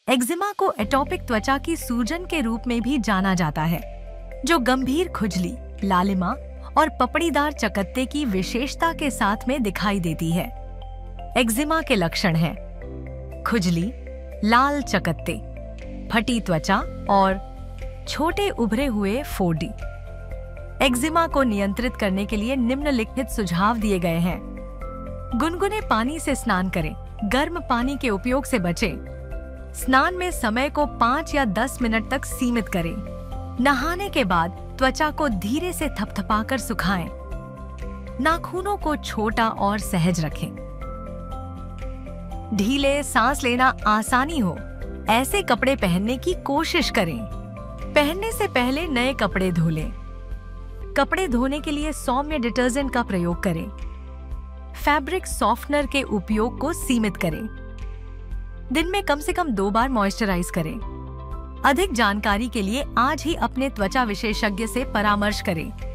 Eczema को atopic त्वचा की सूजन के रूप में भी जाना जाता है, जो गंभीर खुजली, लालिमा और पपड़ीदार चकत्ते की विशेषता के साथ में दिखाई देती है। एक्जिमा के लक्षण हैं खुजली, लाल चकत्ते, फटी त्वचा और छोटे उभरे हुए फोड़ी। एक्जिमा को नियंत्रित करने के लिए निम्नलिखित सुझाव दिए गए हैं। गुनगुने पानी से स्नान करें, गर्म पानी के उपयोग से बचें। स्नान में समय को 5 या 10 मिनट तक सीमित करें। नहाने के बाद त्वचा को धीरे से थपथपाकर सुखाएं। नाखूनों को छोटा और सहज रखें। ढीले, सांस लेना आसानी हो ऐसे कपड़े पहनने की कोशिश करें। पहनने से पहले नए कपड़े धो लें। कपड़े धोने के लिए सौम्य डिटर्जेंट का प्रयोग करें। फैब्रिक सॉफ्टनर के उपयोग को सीमित करें। दिन में कम से कम 2 बार मॉइस्चराइज करें। अधिक जानकारी के लिए आज ही अपने त्वचा विशेषज्ञ से परामर्श करें।